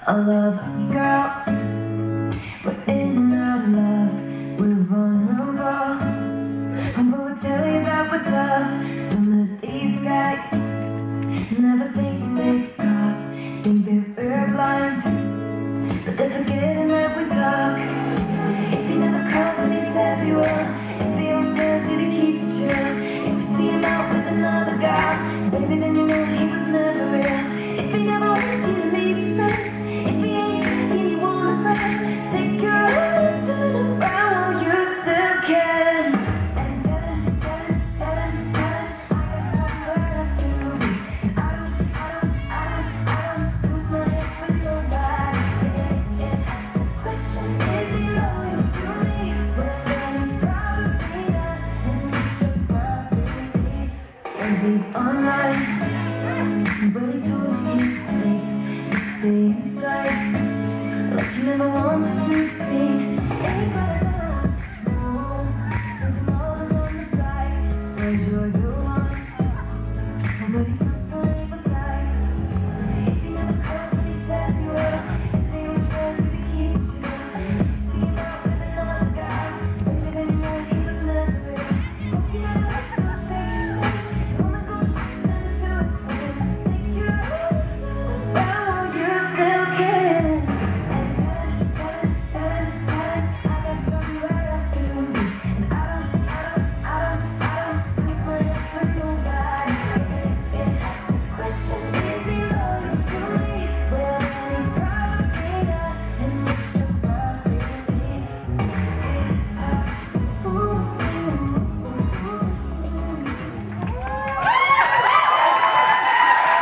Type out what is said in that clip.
All of us girls, we're in and out of love, we're vulnerable, but we'll tell you that we're tough. Some of these guys never think they caught, think that we're blind, but they're forgetting that we talk. If he never calls and he says he will, if he always tells you to keep it chill, if you see him out with another guy, baby, then you know he was never real. If he never wants you to meet his friends, take your hand and turn around while you still can. And tell him, I got somewhere else to be. I don't lose my head for nobody. The question is, he loyal to me? Well, then he's probably not, and we should probably leave. Says he's online, but he told you he's safe, you stay inside. Like you never want to see